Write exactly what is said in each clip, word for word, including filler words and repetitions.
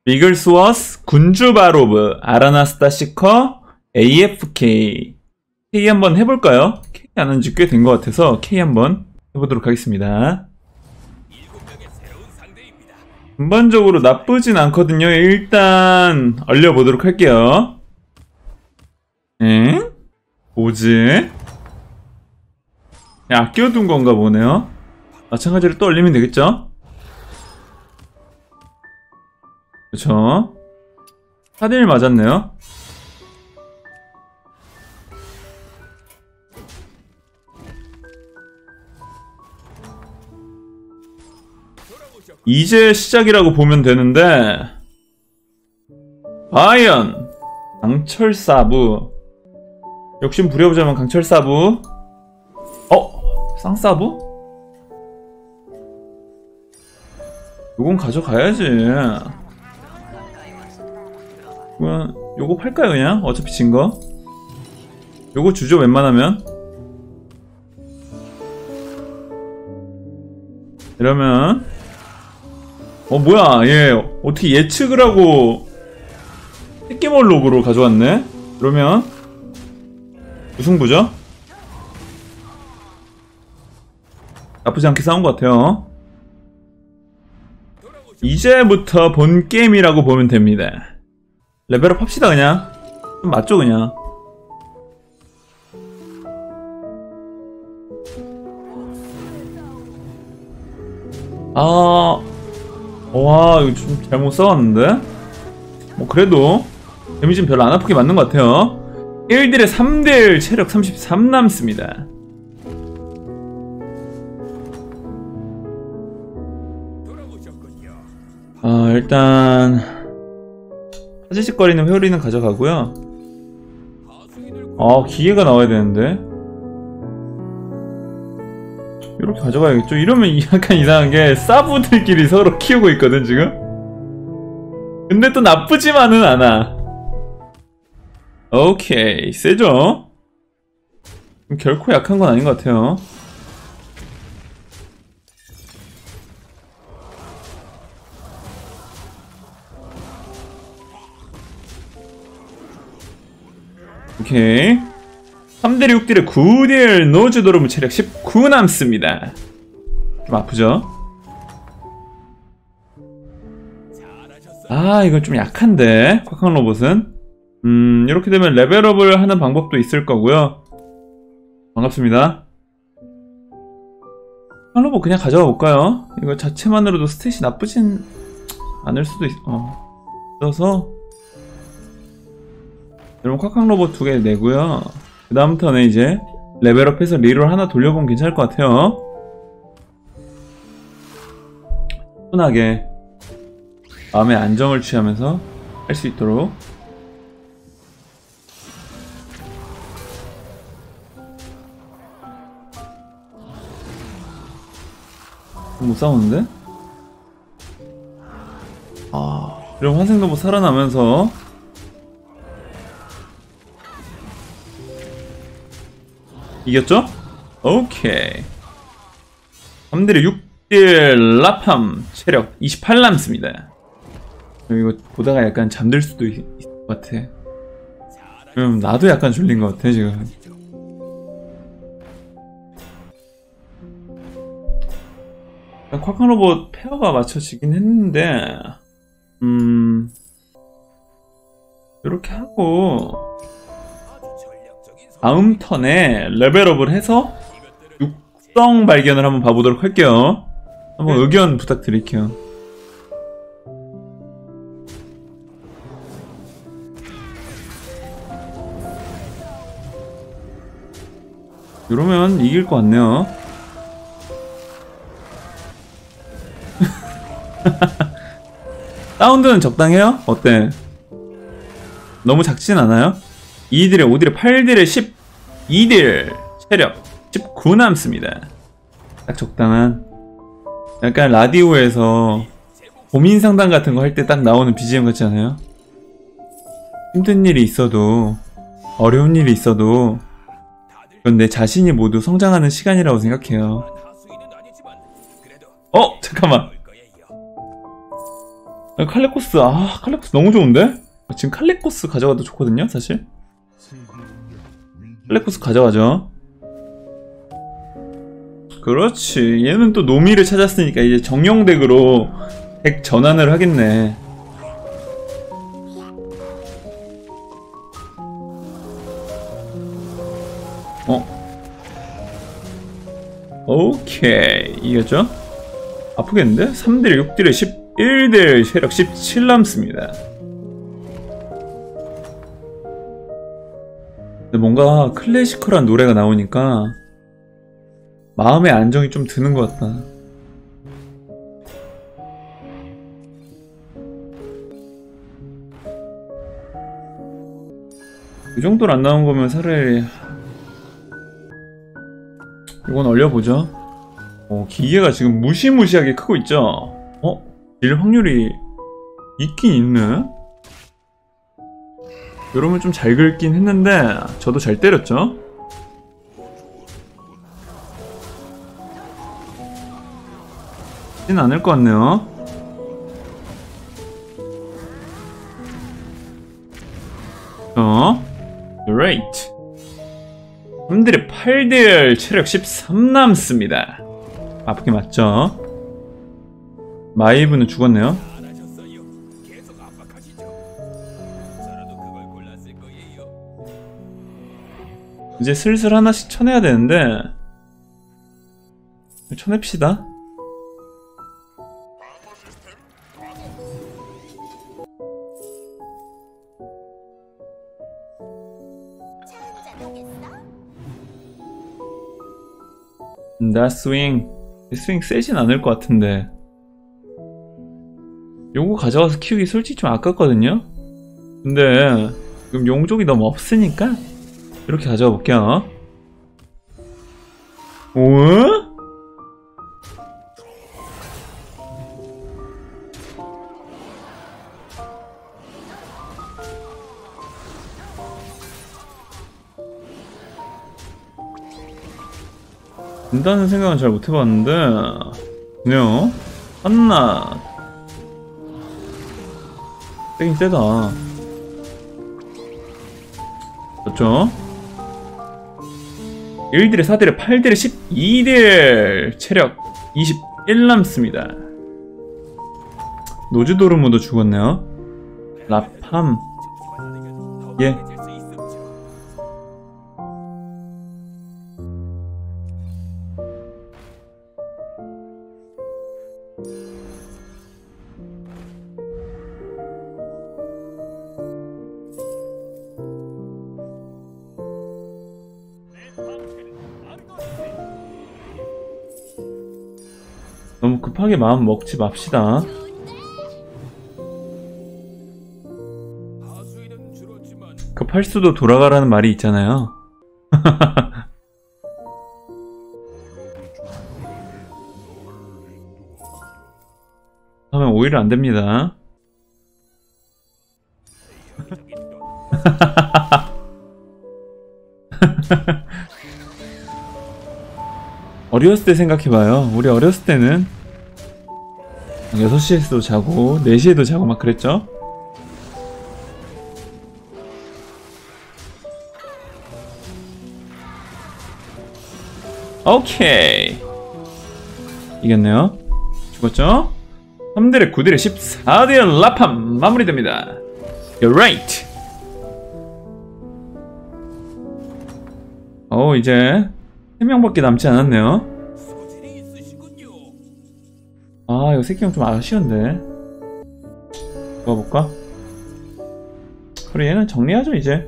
비글스워스, 군주바로브, 아라나스타 시커, 에이에프케이. K 한번 해볼까요? K 안 한지 꽤 된 것 같아서 K 한번 해보도록 하겠습니다. 전반적으로 나쁘진 않거든요. 일단 얼려보도록 할게요. 엥? 뭐지? 아껴둔 건가 보네요. 마찬가지로 또 얼리면 되겠죠? 그쵸? 사 대 일 맞았네요. 이제 시작이라고 보면 되는데, 과연 강철사부, 욕심 부려보자면 강철사부. 어? 쌍사부? 요건 가져가야지. 그냥 요거 팔까요? 그냥? 어차피 진거. 요거 주죠 웬만하면. 이러면 어 뭐야 얘 어떻게 예측을 하고 새끼몰록으로 가져왔네? 그러면 우승부죠? 나쁘지 않게 싸운 것 같아요. 이제부터 본 게임이라고 보면 됩니다. 레벨업 합시다 그냥. 좀 맞죠 그냥. 아... 와 이거 좀 잘못 싸웠는데? 뭐 그래도 데미지는 별로 안 아프게 맞는 것 같아요. 일 딜에 삼 딜 체력 삼십삼 남습니다. 아 일단 파지직거리는 회오리는 가져가고요. 아 기계가 나와야 되는데 이렇게 가져가야겠죠? 이러면 약간 이상한게 사부들끼리 서로 키우고 있거든 지금? 근데 또 나쁘지만은 않아. 오케이 세죠? 결코 약한 건 아닌 것 같아요. 오케이 삼 딜에 육 딜에 구 딜 노즈도르무 체력 십구 남습니다. 좀 아프죠? 아 이건 좀 약한데 콱콱 로봇은. 음 이렇게 되면 레벨업을 하는 방법도 있을 거고요. 반갑습니다. 콱콱 로봇 그냥 가져가 볼까요? 이거 자체만으로도 스탯이 나쁘진 않을 수도 있... 어... 있어서 여러분 콱콱 로봇 두 개 내고요. 그 다음 턴에 이제 레벨업해서 리롤 하나 돌려보면 괜찮을 것 같아요. 편하게 마음의 안정을 취하면서 할 수 있도록. 못 싸우는데? 아, 이런 환생로봇 살아나면서 이겼죠? 오케이. 삼 딜에 육 딜 라팜 체력 이십팔 남습니다. 이거 보다가 약간 잠들 수도 있, 있을 것 같아. 그럼 나도 약간 졸린 것 같아 지금. 콱콱 로봇 페어가 맞춰지긴 했는데 음... 이렇게 하고 다음 턴에 레벨업을 해서 육성 발견을 한번 봐보도록 할게요. 한번 의견 부탁드릴게요. 이러면 이길 것 같네요. 사운드는 적당해요? 어때? 너무 작진 않아요? 이 딜에 오 딜에 팔 딜에 십이 딜 체력 십구 남습니다. 딱 적당한 약간 라디오에서 고민 상담 같은 거 할 때 딱 나오는 비지엠 같지 않아요? 힘든 일이 있어도 어려운 일이 있어도 그건 내 자신이 모두 성장하는 시간이라고 생각해요. 어? 잠깐만 아, 칼레코스, 아, 칼레코스 너무 좋은데? 지금 칼레코스 가져가도 좋거든요, 사실. 칼레코스 가져가죠. 그렇지. 얘는 또 노미를 찾았으니까 이제 정령덱으로 덱 전환을 하겠네. 어? 오케이. 이겼죠? 아프겠는데? 삼 딜, 육 딜에 십일 딜, 체력 십칠 남습니다. 근데 뭔가 클래시컬한 노래가 나오니까 마음의 안정이 좀 드는 것 같다. 이 정도로 안 나온 거면 차라리 이건 얼려보죠. 어, 기계가 지금 무시무시하게 크고 있죠? 어? 딜 확률이 있긴 있네? 이러면 좀 잘 긁긴 했는데 저도 잘 때렸죠? 진 않을 것 같네요. 어? Great. 삼 딜에 팔 딜, 체력 십삼 남습니다. 아프게 맞죠? 마이브는 죽었네요. 이제 슬슬 하나씩 쳐내야 되는데 쳐냅시다. 나 스윙 스윙 세진 않을 것 같은데 요거 가져가서 키우기 솔직히 좀 아깝거든요. 근데 지금 용족이 너무 없으니까 이렇게 가져가 볼게요. 오? 된다는 생각은 잘 못해봤는데 그냥 한나 세긴 세다. 그렇죠? 일 딜에 사 딜에 팔 딜에 십이 딜, 체력 이십일 남습니다. 노즈도르무도 죽었네요. 라팜 예. 너무 급하게 마음 먹지 맙시다. 급할 수도 돌아가라는 말이 있잖아요. 하면 오히려 안 됩니다. 어렸을 때 생각해봐요. 우리 어렸을 때는 여섯 시에서도 자고 네 시에도 자고 막 그랬죠? 오케이. 이겼네요. 죽었죠? 삼 딜에 구 딜에 십사 딜 라팜 마무리됩니다. You're right. 어 이제 세 명밖에 남지 않았네요. 아 이거 새끼 형 좀 아쉬운데. 모아볼까? 그래 얘는 정리하죠 이제.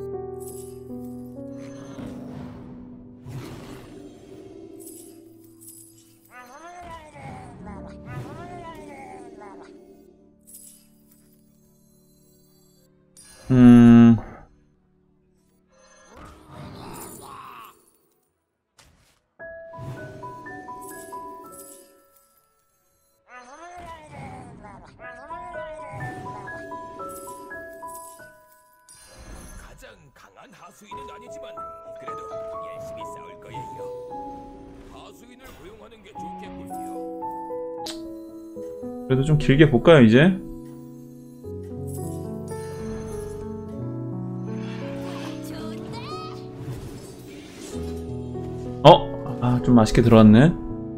음... 가장 강한 하수인은 아니지만 그래도 열심히 싸울 거예요. 하수인을 고용하는 게 좋겠군요. 그래도 좀 길게 볼까요 이제? 아, 좀 맛있게 들어갔네.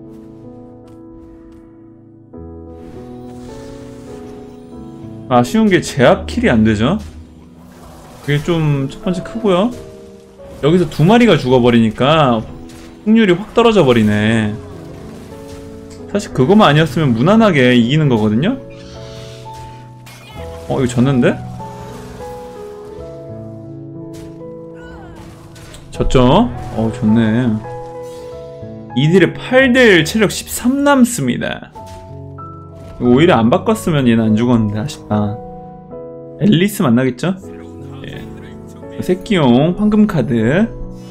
아쉬운 게 제압 킬이 안 되죠. 그게 좀 첫 번째 크고요. 여기서 두 마리가 죽어버리니까 확률이 확 떨어져 버리네. 사실 그거만 아니었으면 무난하게 이기는 거거든요. 어, 이거 졌는데? 졌죠? 어, 좋네. 이 딜에 팔 딜 체력 십삼 남습니다. 오히려 안 바꿨으면 얘는 안 죽었는데 아쉽다. 앨리스 만나겠죠? 예. 새끼용 황금카드.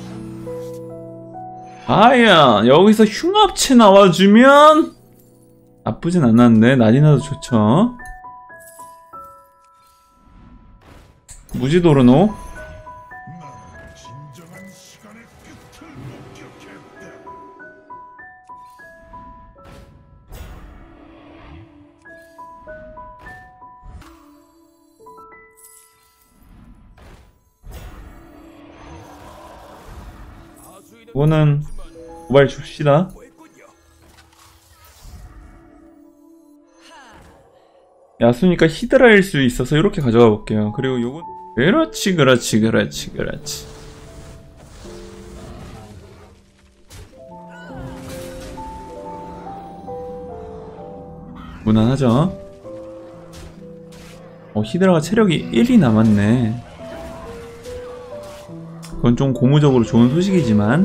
아야, 여기서 흉합체 나와주면 나쁘진 않았는데 난이나도 좋죠. 무지도르노. 이거는 도발 줍시다. 야수니까 히드라일 수 있어서 이렇게 가져가 볼게요. 그리고 요건 그렇지 그렇지 그렇지 그렇지. 무난하죠? 어, 히드라가 체력이 일이 남았네. 그건 좀 고무적으로 좋은 소식이지만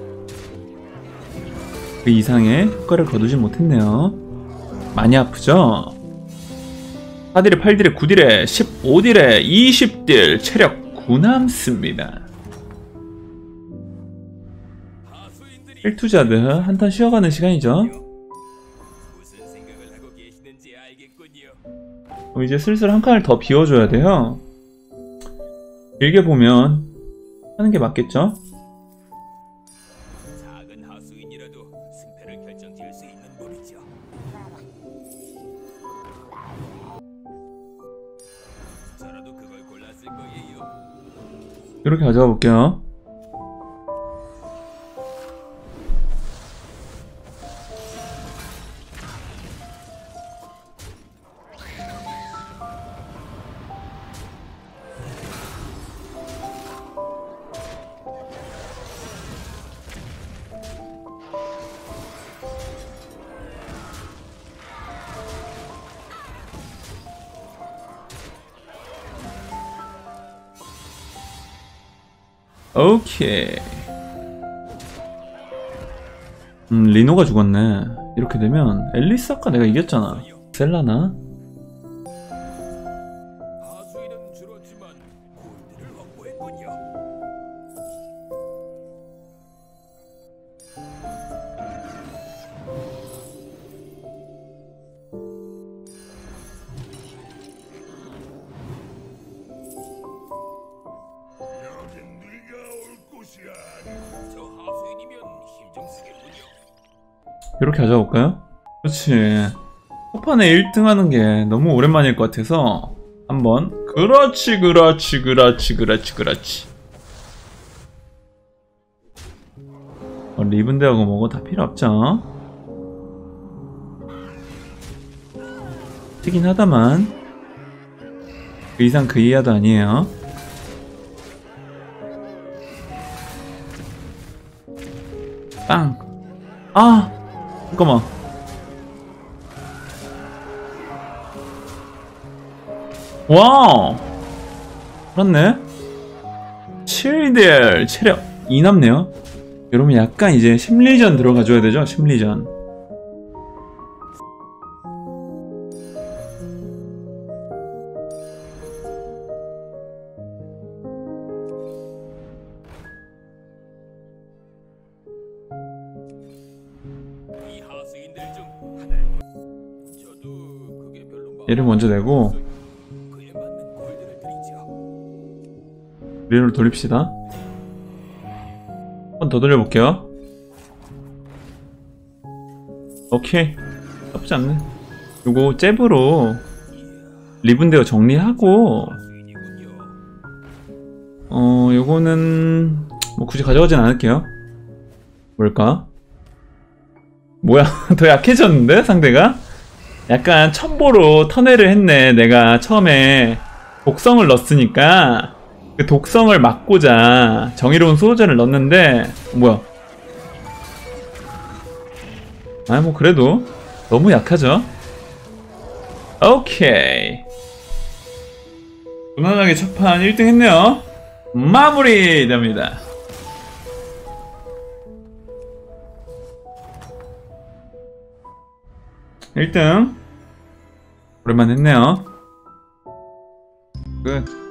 그 이상의 효과를 거두지 못했네요. 많이 아프죠? 사 딜에 팔 딜에 구 딜에 십오 딜에 이십 딜 체력 구 남습니다. 힐투자드 한탄 쉬어가는 시간이죠. 그럼 이제 슬슬 한 칸을 더 비워줘야 돼요. 길게 보면 하는 게 맞겠죠? 작은 하수인이라도 승패를 결정지을 수 있는 법이죠. 저라도 그걸 골랐을 거예요. 이렇게 가져가 볼게요. 오케이. 음, 리노가 죽었네. 이렇게 되면 앨리스 아까 내가 이겼잖아. 셀라나? 하수인은 줄었지만 골드를 확보했군요. 저 하수인이면 힘 좀 쓰겠군요. 이렇게 가져볼까요? 그렇지. 첫판에 일 등 하는 게 너무 오랜만일 것 같아서 한번 그렇지 그렇지 그렇지 그렇지 그렇지. 어, 리븐데하고 뭐고 다 필요 없죠. 뜨긴 하다만 그 이상 그 이하도 아니에요. 빵! 아! 잠깐만. 와우! 그렇네? 칠 딜 체력 이 남네요. 여러분 약간 이제 심리전 들어가줘야 되죠? 심리전. 이 하수인들 중 하나를 골- 저도 그게 별로 마음에 얘를 먼저 내고 그에 맞는 골드를 드리죠. 리를 돌립시다. 한 번 더 돌려볼게요. 오케이. 나쁘지 않네. 요거 잽으로 리븐데어 정리하고 하수인이군요. 어 요거는 뭐 굳이 가져가진 않을게요. 뭘까? 뭐야 더 약해졌는데 상대가? 약간 첨보로 턴회를 했네. 내가 처음에 독성을 넣었으니까 그 독성을 막고자 정의로운 수호자를 넣었는데 뭐야? 아 뭐 그래도 너무 약하죠. 오케이, 무난하게 첫판 일 등 했네요. 마무리 됩니다. 일 등 오랜만에 했네요. 끝.